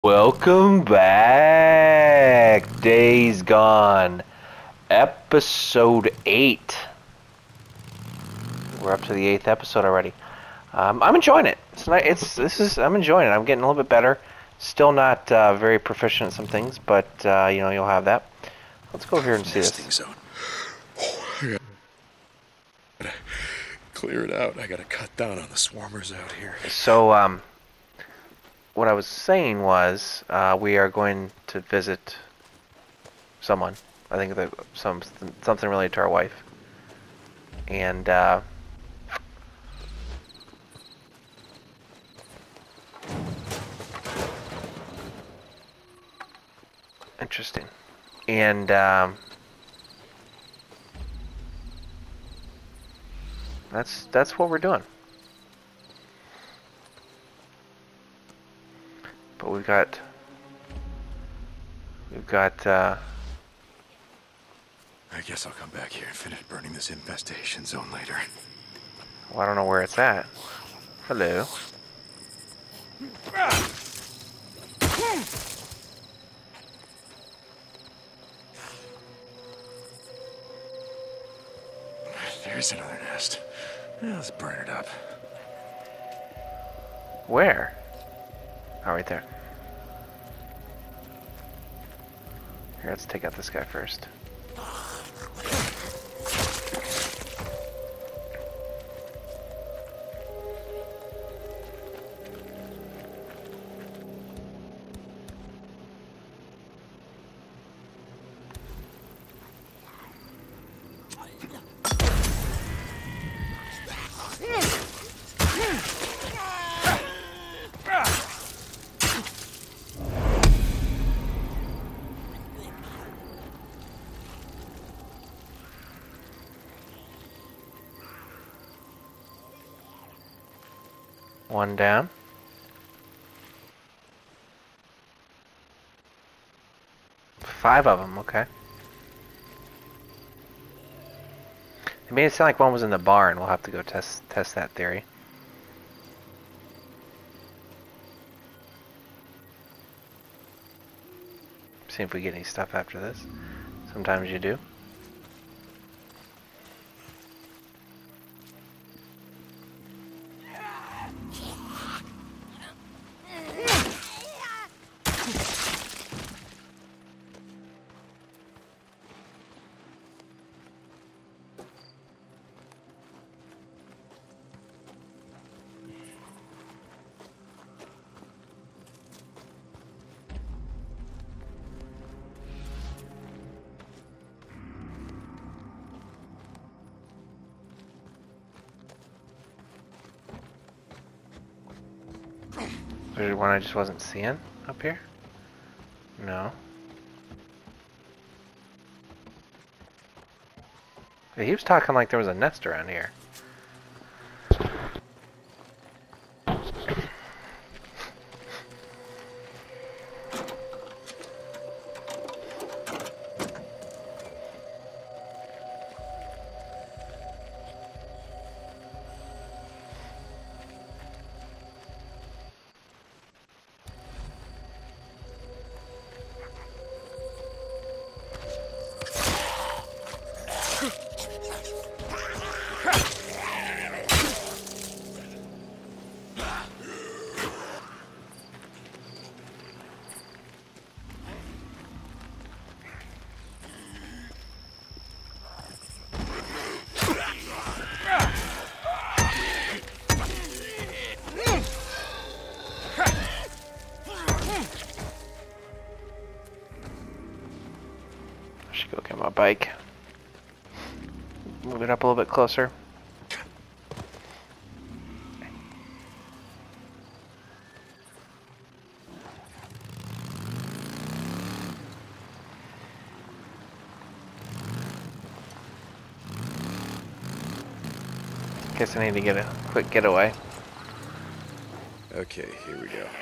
Welcome back, Days Gone, episode 8. We're up to the 8th episode already. I'm enjoying it. I'm enjoying it. I'm getting a little bit better. Still not very proficient at some things, but you'll have that. Let's go over here and see this. Zone. I gotta clear it out. I gotta cut down on the swarmers out here. So, what I was saying was, we are going to visit someone. I think that something related to our wife. And, interesting. And, that's what we're doing. But we've got I guess I'll come back here and finish burning this infestation zone later. well, I don't know where it's at. Hello. There's another nest. Yeah, let's burn it up. Where? Oh, right there. Here, let's take out this guy first. One down. Five of them, okay. It made it sound like one was in the barn. We'll have to go test that theory. See if we get any stuff after this. Sometimes you do. Was there one I just wasn't seeing up here? No. He was talking like there was a nest around here. Go get my bike. Move it up a little bit closer. Guess I need to get a quick getaway. Okay, here we go.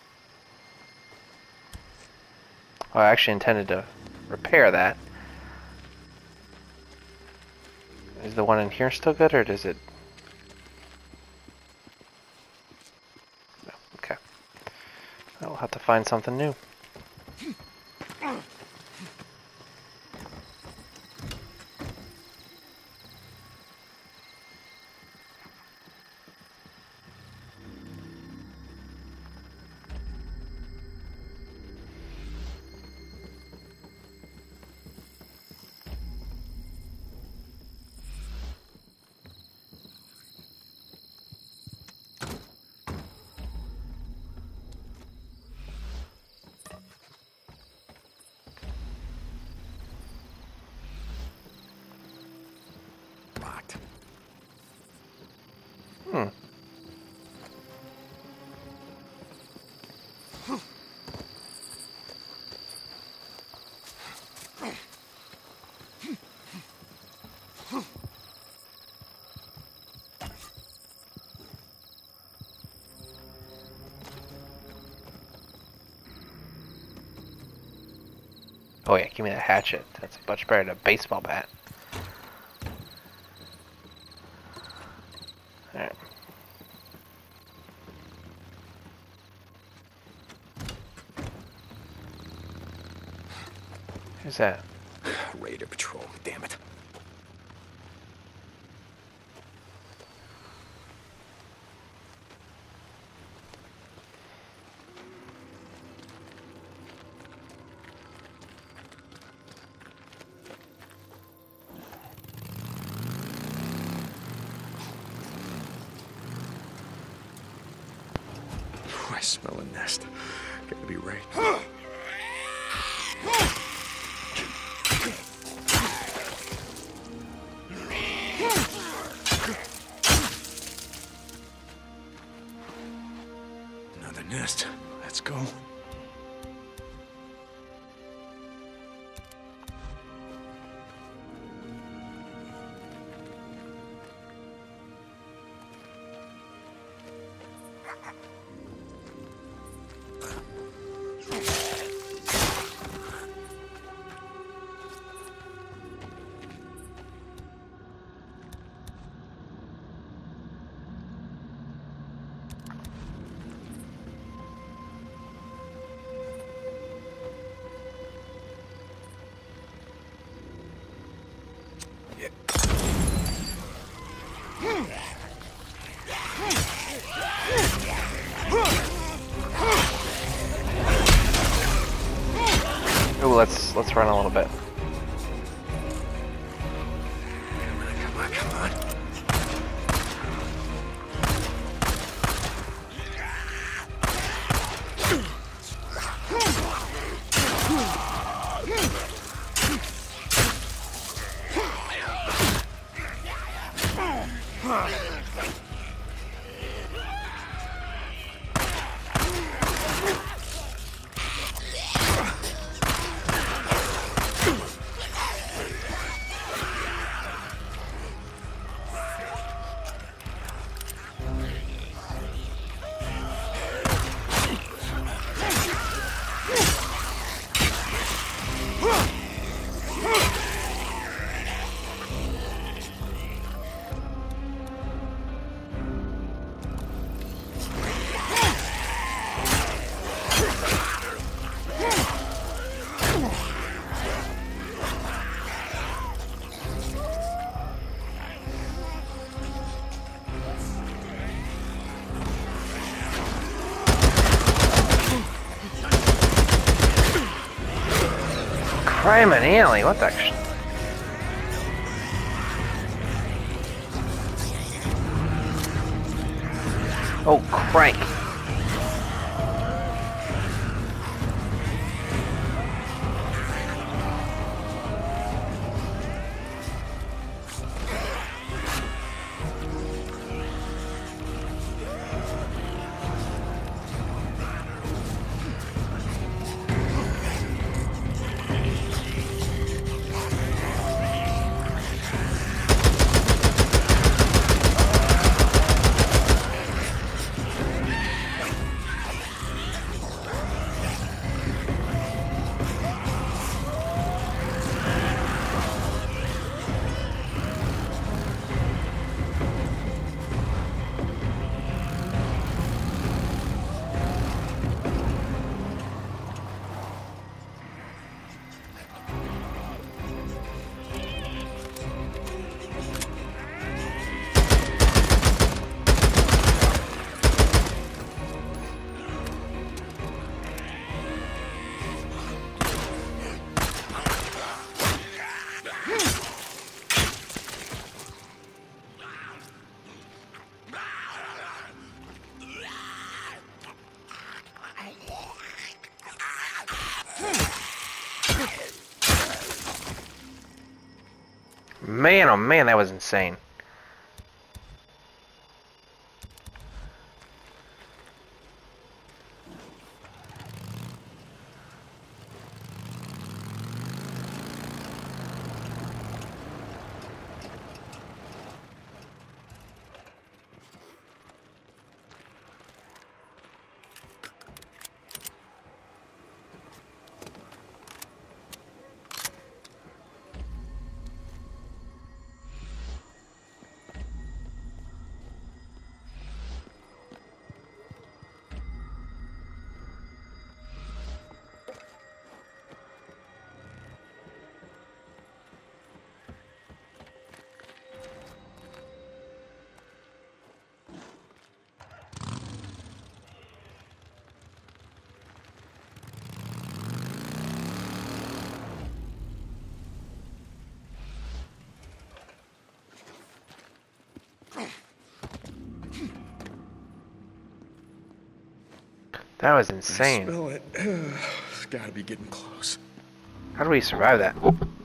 I actually intended to repair that. Is the one in here still good, or does it... No, okay. I'll have to find something new. Locked. Hmm. Oh yeah, give me that hatchet. That's much better than a baseball bat. Alright. Who's that? Raider patrol, damn it. I smell a nest. Gotta be right. Another nest. Let's go. Ooh, let's run a little bit. Come on, come on. Crime and alley, what the... Oh, crank. Man, oh man, that was insane. That was I insane. smell it. It's gotta be getting close. How do we survive that?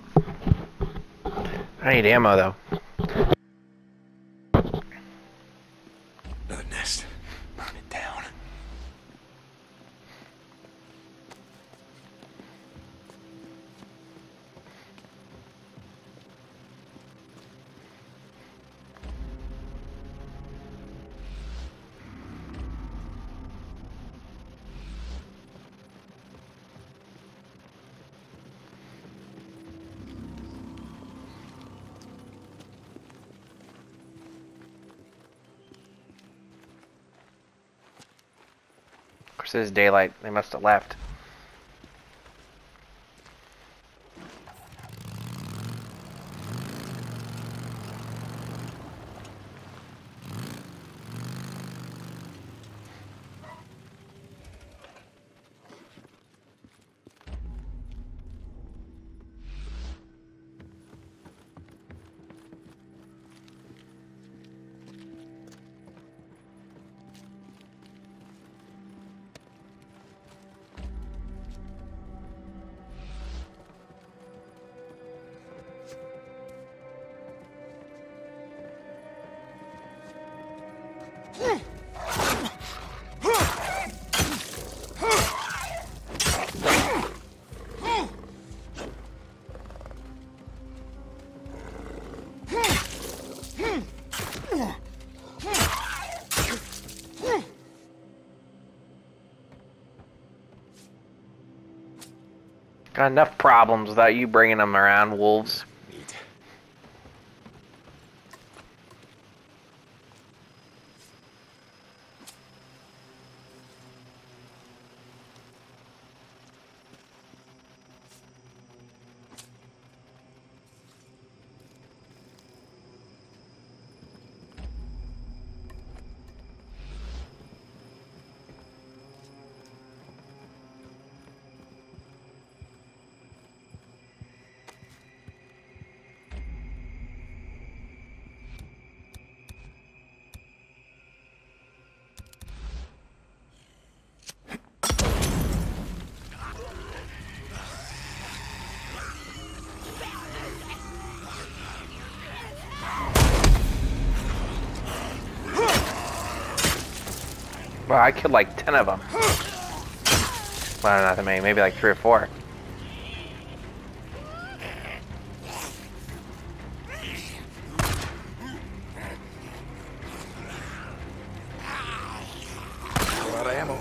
I need ammo though. Another nest. Burn it down. Of course, it is daylight. They must have left. Got enough problems without you bringing them around, wolves. Neat. Well, I killed like 10 of them. Well, not that many. Maybe like 3 or 4. A lot of ammo.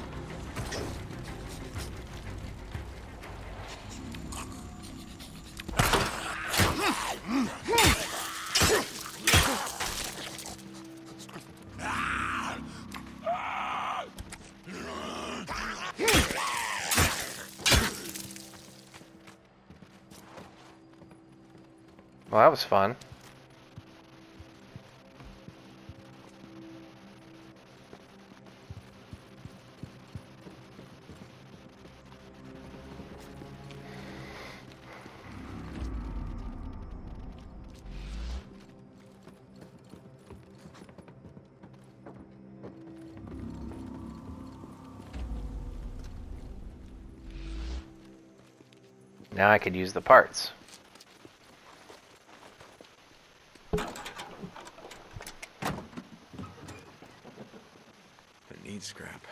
Well, that was fun. Now I could use the parts. need scrap.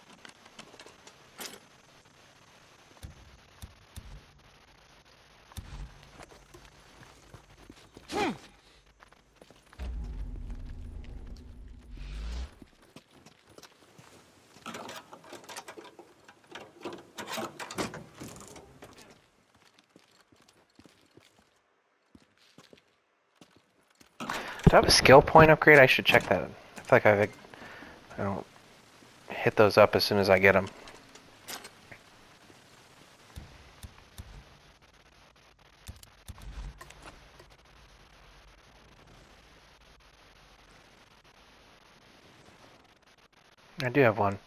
Do I have a skill point upgrade? I should check that. I feel like I don't hit those up as soon as I get them. I do have one.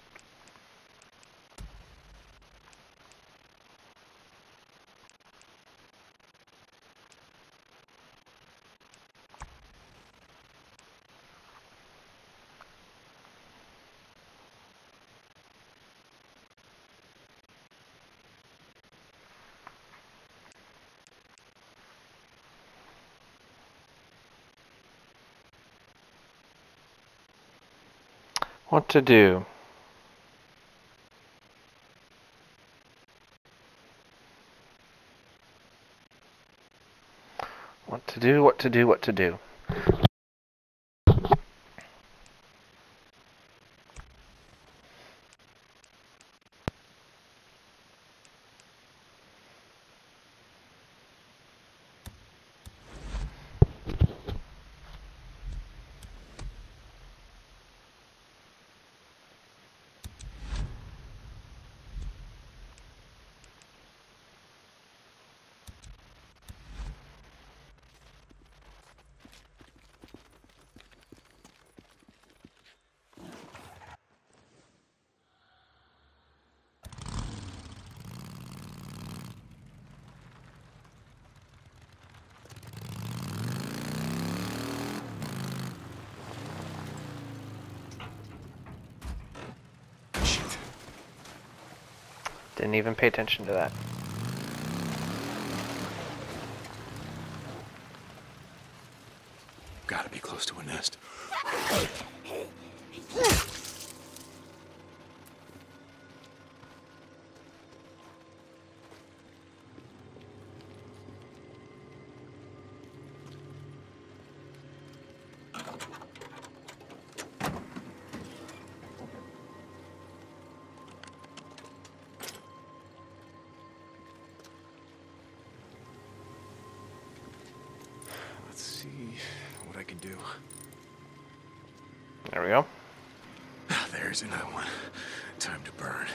What to do? What to do, what to do, what to do. Shit. Didn't even pay attention to that. Gotta be close to a nest. Let's see what I can do. There we go. There's another one. Time to burn.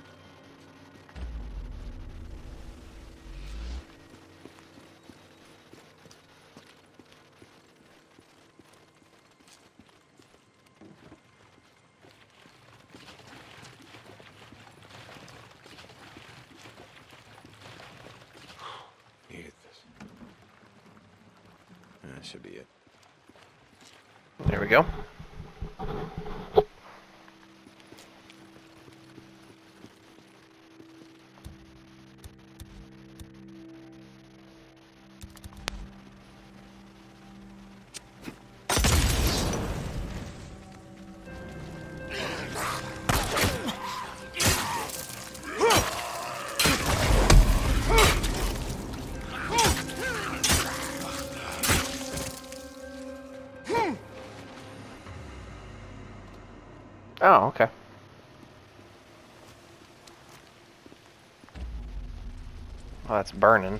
Needed this. That should be it. There we go. Oh, okay. Well, that's burning.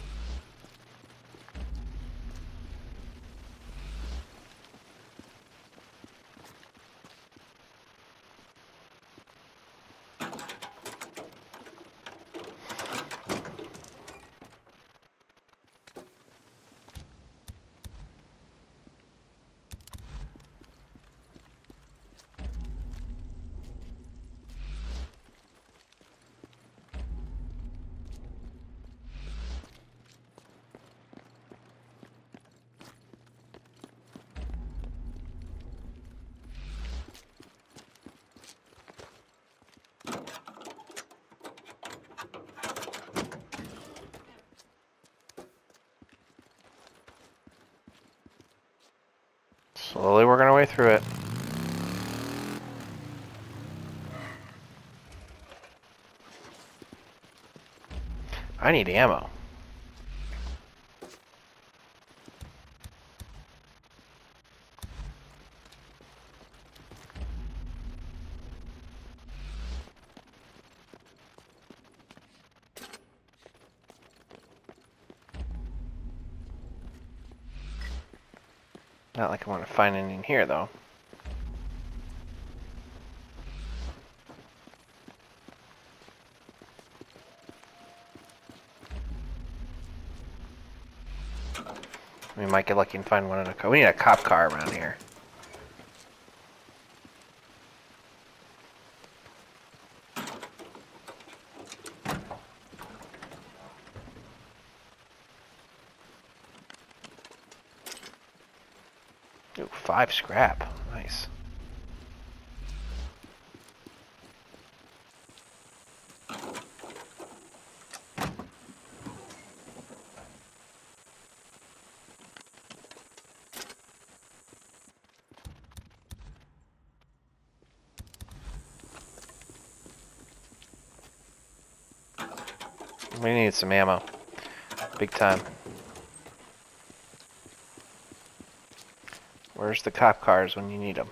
Slowly working our way through it. I need ammo. Not like I want to find any in here, though. We might get lucky and find one in a car. We need a cop car around here. Ooh, 5 scrap. Nice. We need some ammo. Big time. Where's the cop cars when you need them?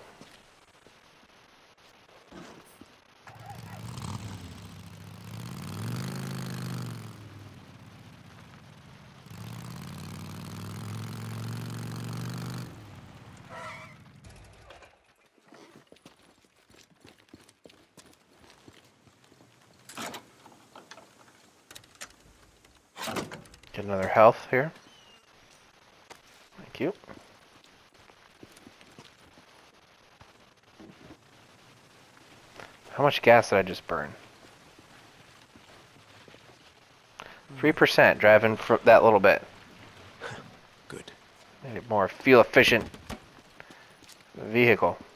Get another health here. Thank you. How much gas did I just burn? 3% driving for that little bit. Good. Made it more fuel efficient vehicle.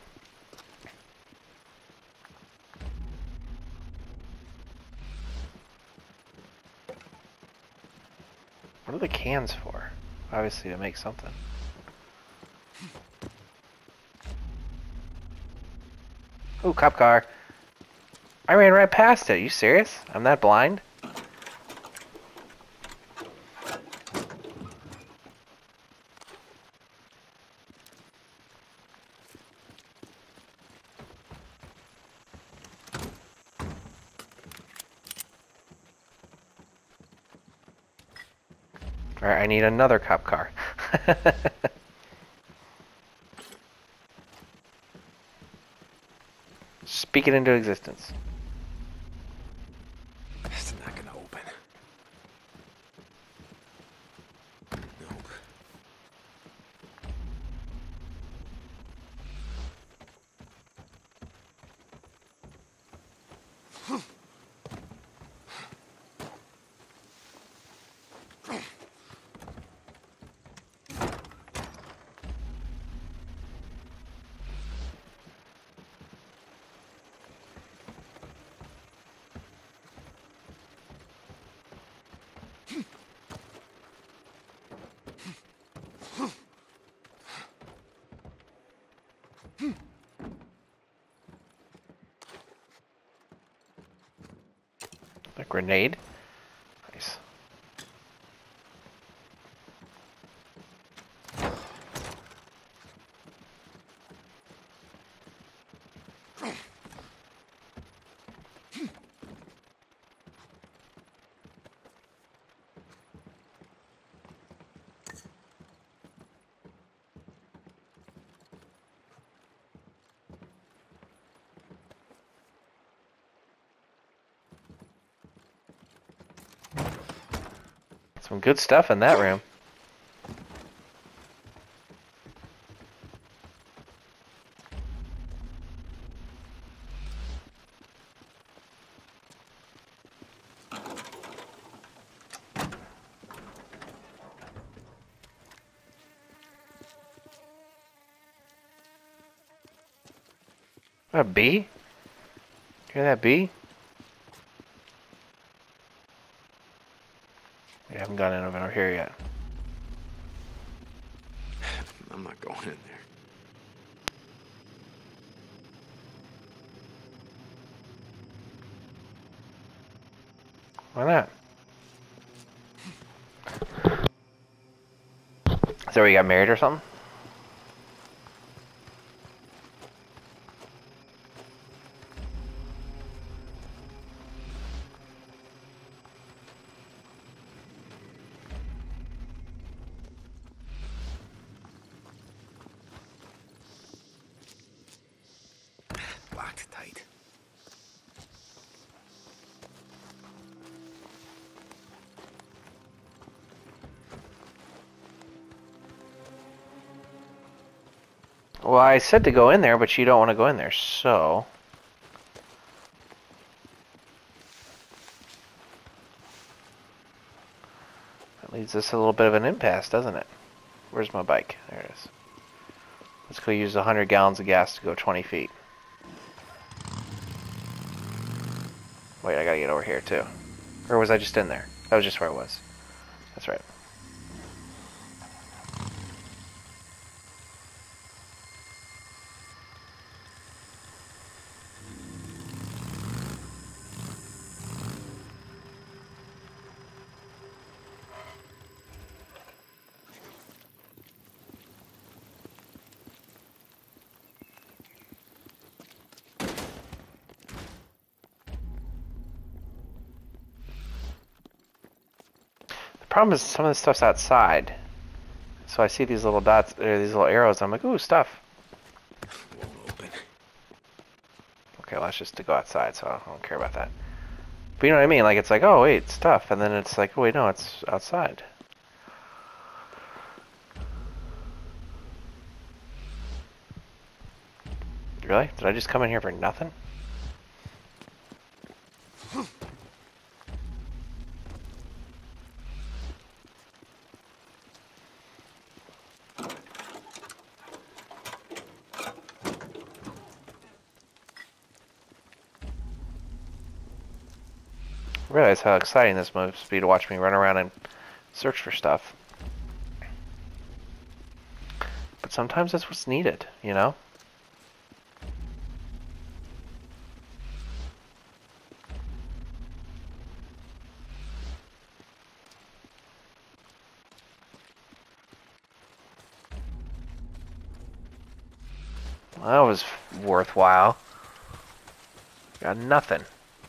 What are the cans for? Obviously to make something. Ooh, cop car. I ran right past it. Are you serious? I'm that blind? Alright, I need another cop car. Speak it into existence. It's not gonna open. Nope. A grenade? Nice. Some good stuff in that room. A bee? Hear that bee? We haven't gone in over here yet. I'm not going in there. Why not? Is that where you got married or something? Locked tight. Well, I said to go in there, but you don't want to go in there, so... That leaves us a little bit of an impasse, doesn't it? Where's my bike? There it is. Let's go use 100 gallons of gas to go 20 feet. Wait, I gotta get over here, too. Or was I just in there? That was just where I was. That's right. The problem is some of this stuff's outside. So I see these little dots, or these little arrows, and I'm like, ooh, stuff. Won't open. Okay, well, that's just to go outside, so I don't care about that. But you know what I mean? Like, it's like, oh, wait, stuff. And then it's like, oh, wait, no, it's outside. Really? Did I just come in here for nothing? I realize how exciting this must be to watch me run around and search for stuff. But sometimes that's what's needed, you know? Well, that was worthwhile. Got nothing.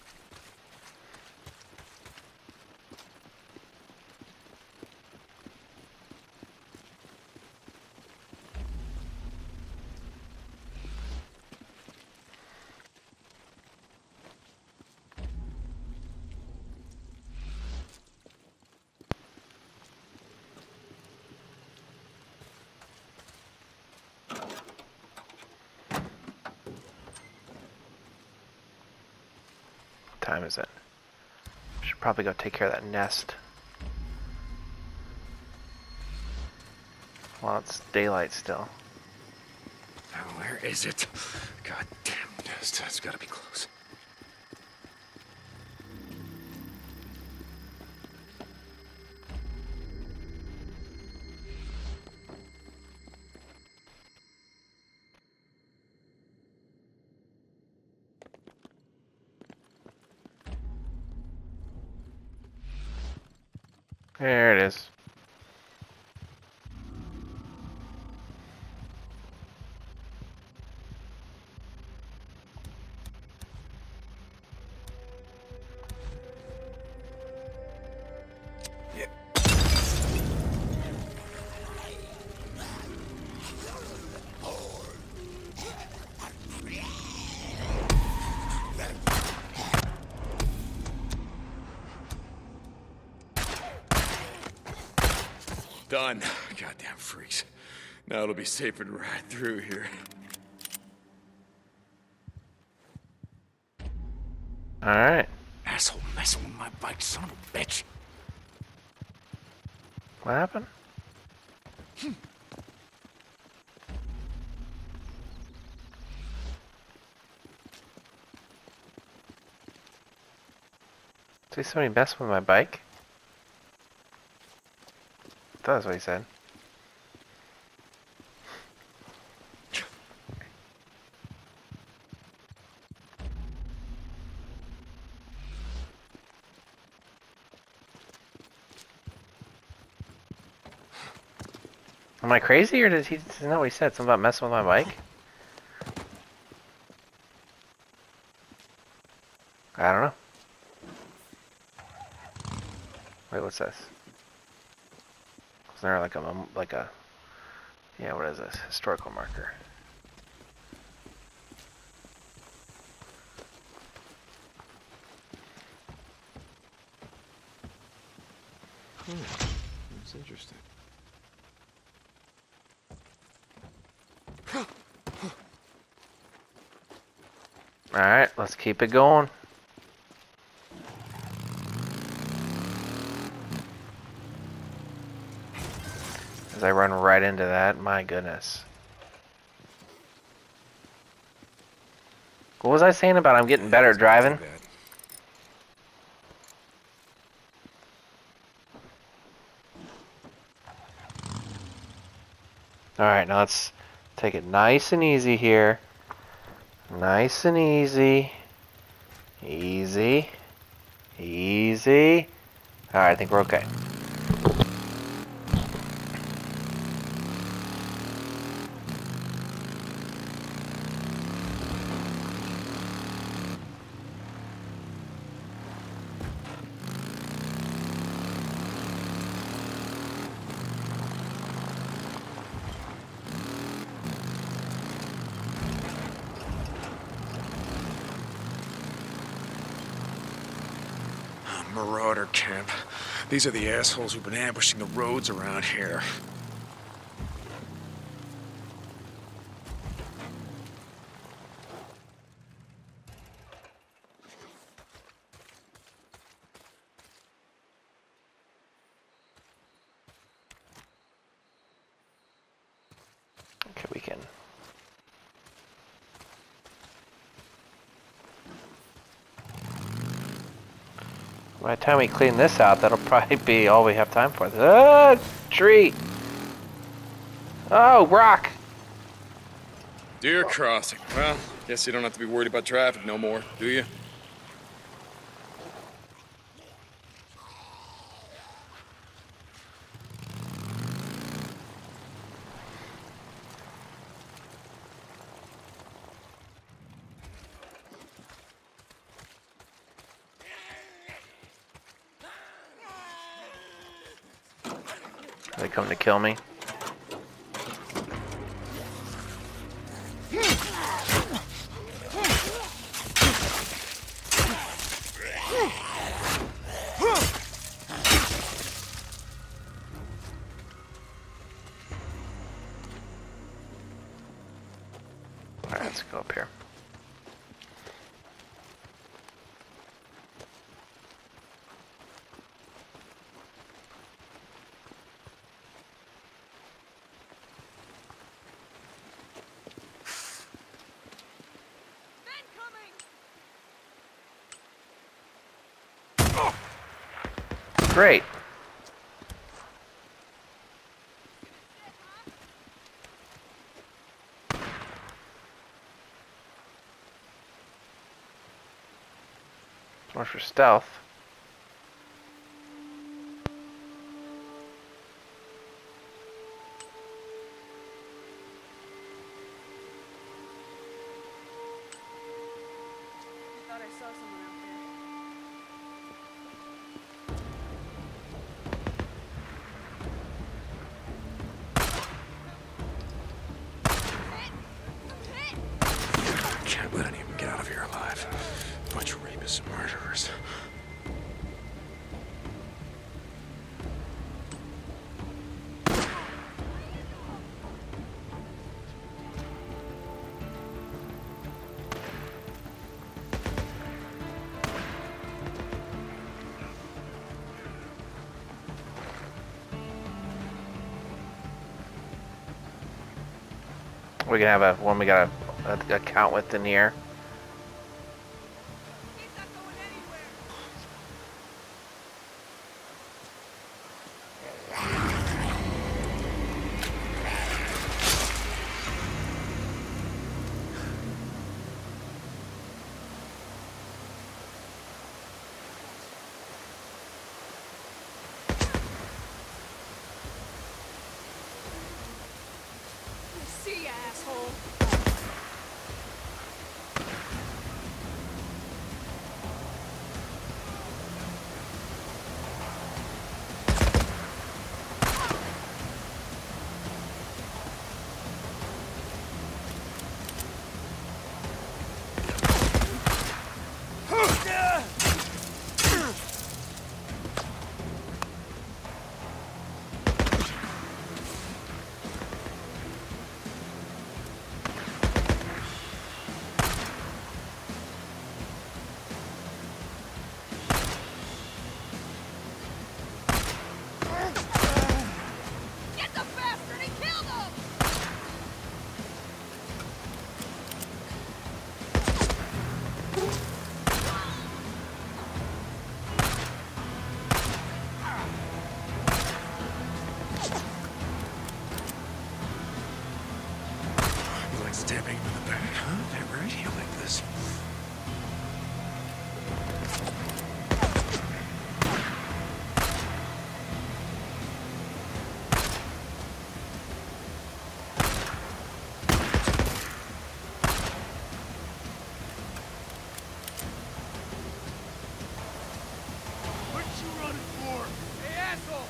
What time is it? Should probably go take care of that nest. Well, it's daylight still. Now, where is it? God damn, that's gotta be close. There it is. Yeah. Done. Goddamn freaks. Now it'll be safer to ride through here. Alright. Asshole messing with my bike, son of a bitch. What happened? Did somebody mess with my bike? I thought that's what he said. Am I crazy, or did he? Isn't that what he said? Something about messing with my bike? I don't know. Wait, what's this? Is there like a yeah? What is this? Historical marker. That's interesting. All right, let's keep it going. As I run right into that, my goodness. What was I saying about I'm getting better at driving? Alright, now let's take it nice and easy here. Nice and easy. Easy. Easy. Alright, I think we're okay. Marauder camp. These are the assholes who've been ambushing the roads around here. Okay, we can. By the time we clean this out, that'll probably be all we have time for. Ah, tree! Oh, rock! Deer crossing. Well, guess you don't have to be worried about traffic no more, do you? Are they coming to kill me? Alright, let's go up here. Great. So much for stealth. I thought I saw someone out there. Can't let any of them get out of here alive. Bunch of rapists and murderers. We can have a one we got a count with in here. He's not going anywhere. see ya, asshole. Get the bastard and kill them! You like stabbing him in the back, huh? That right? You like this? What you running for? Hey, asshole!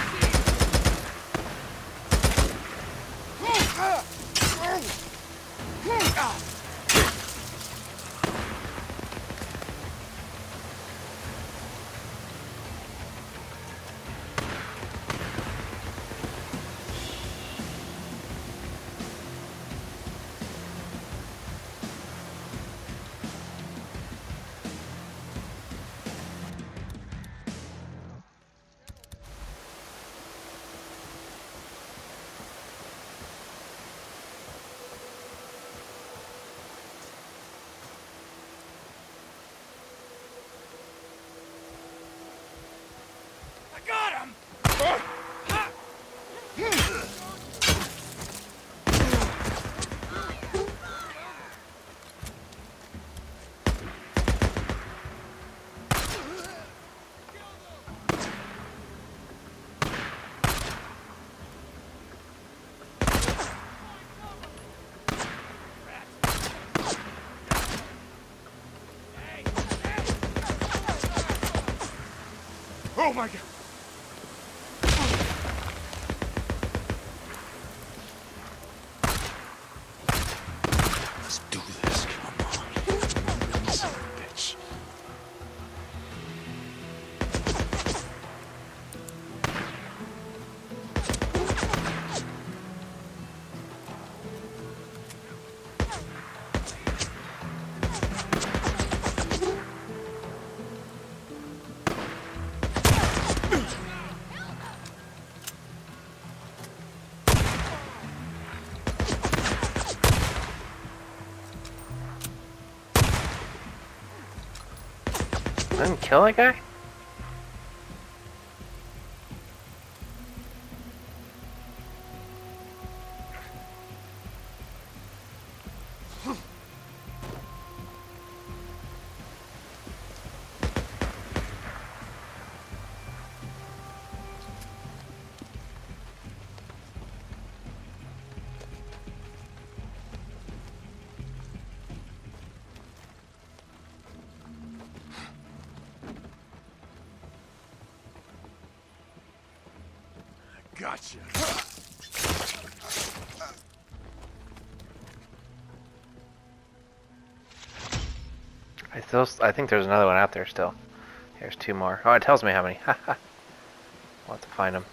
I got him! Oh my god! Let's do this. Come on. Son of a bitch. Didn't kill that guy? Gotcha. I think there's another one out there still. Here's two more. Oh, it tells me how many. Haha. We'll have to find them.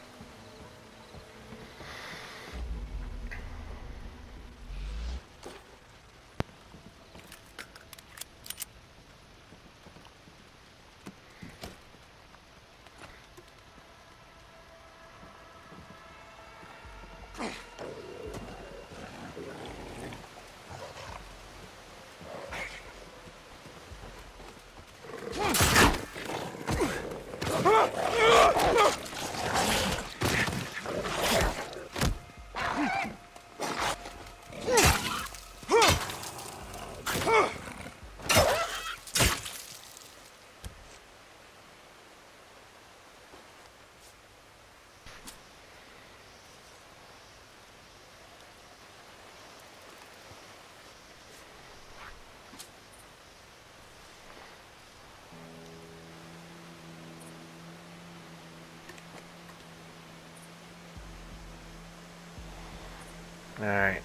Alright.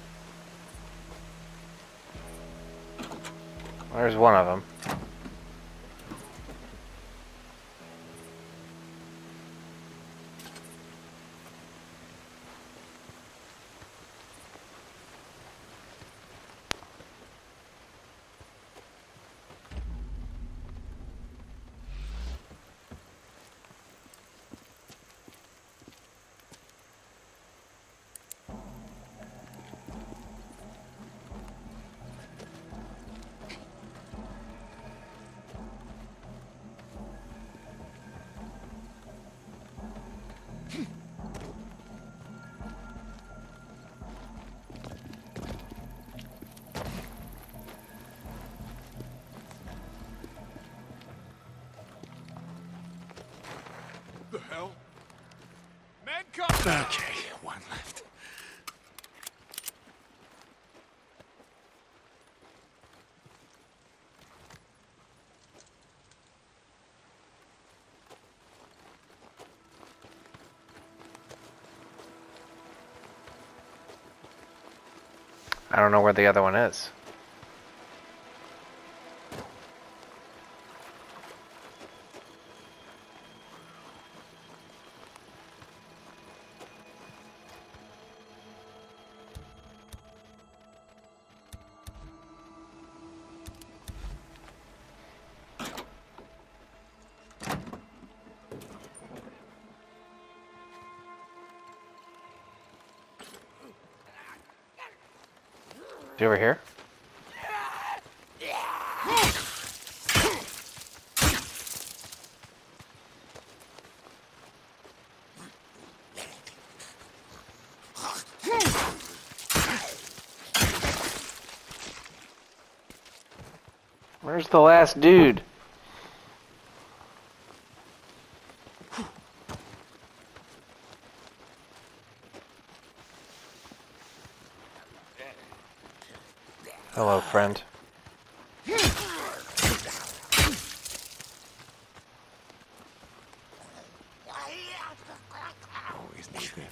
There's one of them. The hell? Men come! Okay, one left. I don't know where the other one is. Is he over here? Where's the last dude? Hello, friend. Always need it.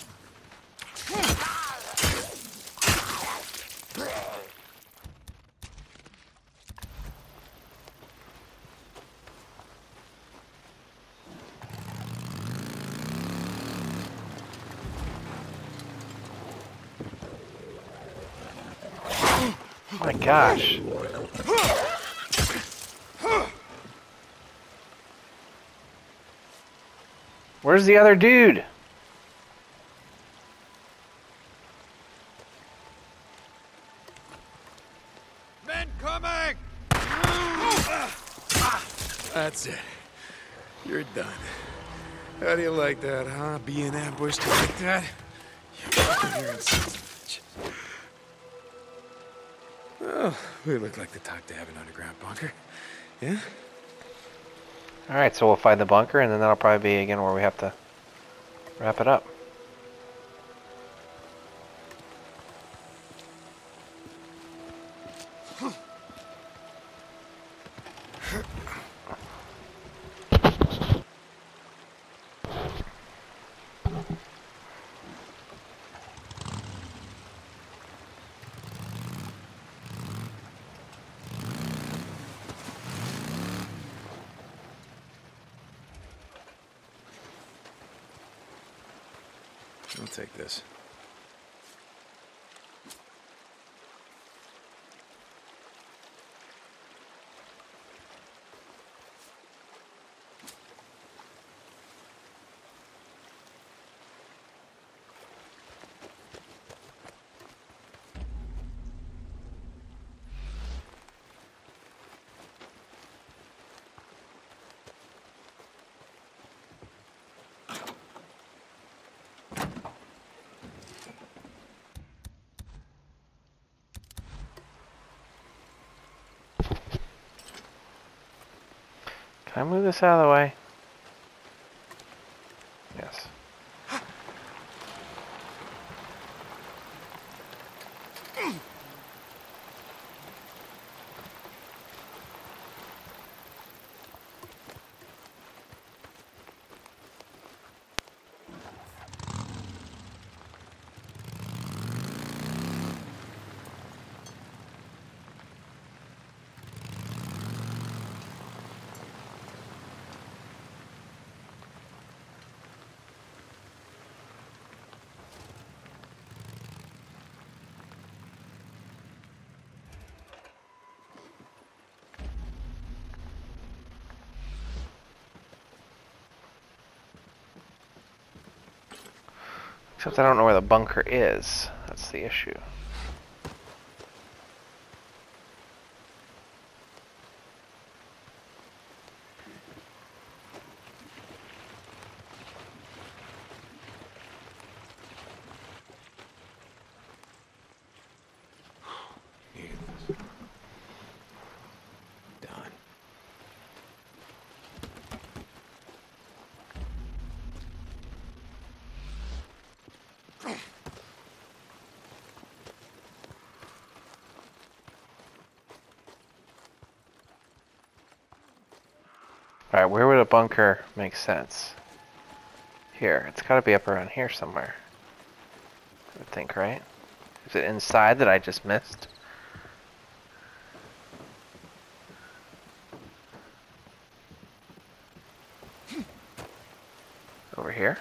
Oh my gosh. Where's the other dude? Men coming! That's it. You're done. How do you like that, huh? Being ambushed like that? You coherent sons of a bitch. Well, we look like the type to have an underground bunker. Yeah? Alright, so we'll find the bunker, and then that'll probably be again where we have to wrap it up. I'll take this. Can I move this out of the way? Yes. Except I don't know where the bunker is. That's the issue. Done. Alright, where would a bunker make sense? Here. It's gotta be up around here somewhere. I would think, right? Is it inside that I just missed? Over here?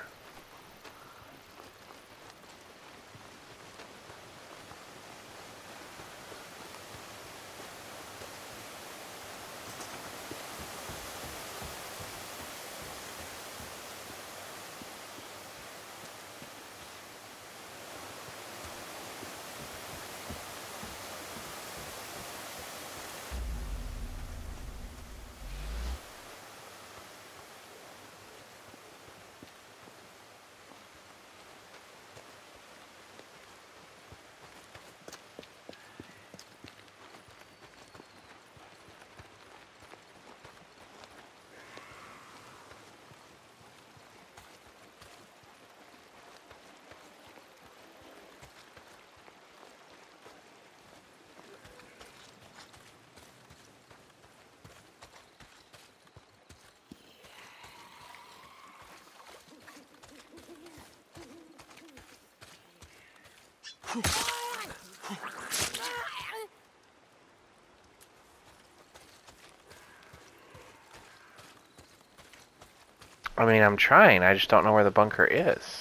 I mean, I'm trying. I just don't know where the bunker is.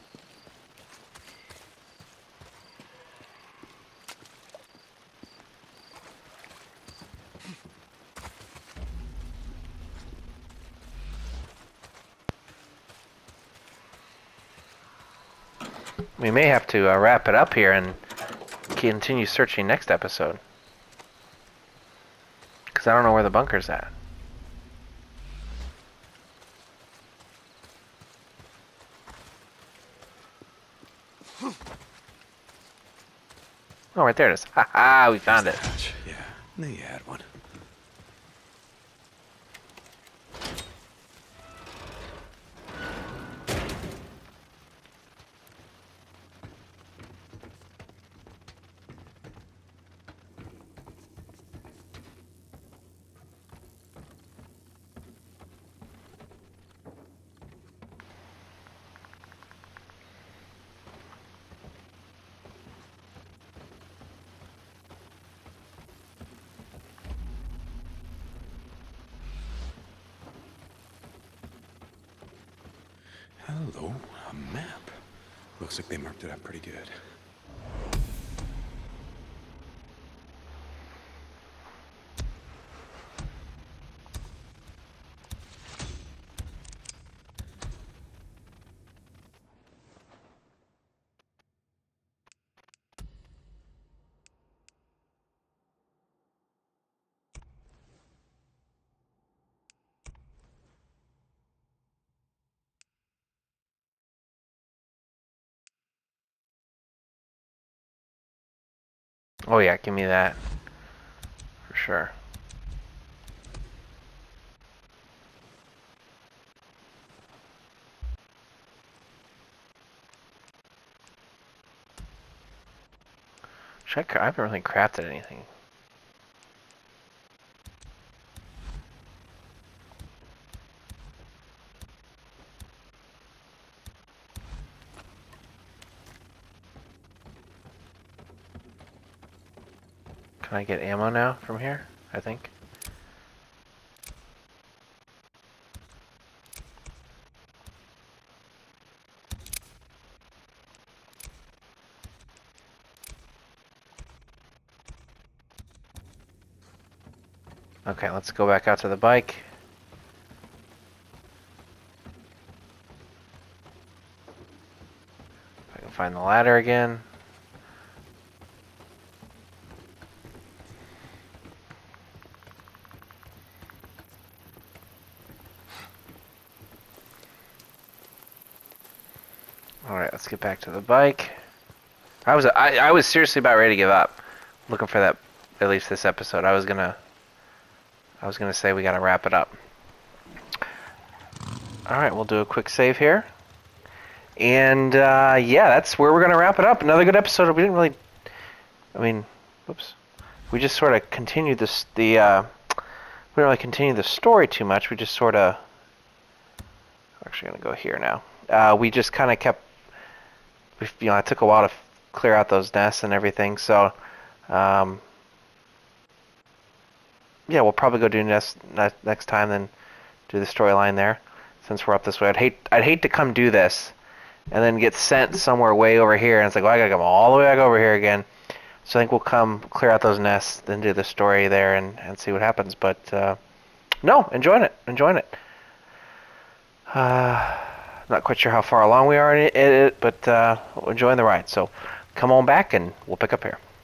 We may have to wrap it up here and continue searching next episode. Because I don't know where the bunker's at. Oh, right there it is. Ha ha, we found it. Yeah, knew you had one. Hello, a map. Looks like they marked it up pretty good. Oh yeah, give me that. For sure. I haven't really crafted anything. Can I get ammo now from here? I think. Okay, let's go back out to the bike. find the ladder again. Alright, let's get back to the bike. I was seriously about ready to give up. Looking for that, at least this episode. I was gonna say we gotta wrap it up. Alright, we'll do a quick save here. And yeah, that's where we're gonna wrap it up. Another good episode. We didn't really, I mean, whoops. We just sort of continued we didn't really continue the story too much. We just sort of, we're actually gonna go here now. We just kind of kept, it took a while to clear out those nests and everything. So, yeah, we'll probably go do next time, then do the storyline there. Since we're up this way, I'd hate to come do this, and then get sent somewhere way over here, and it's like, well, I gotta come all the way back over here again. So I think we'll come clear out those nests, then do the story there, and see what happens. But no, enjoying it. Not quite sure how far along we are in it, but enjoying the ride. So come on back, and we'll pick up here.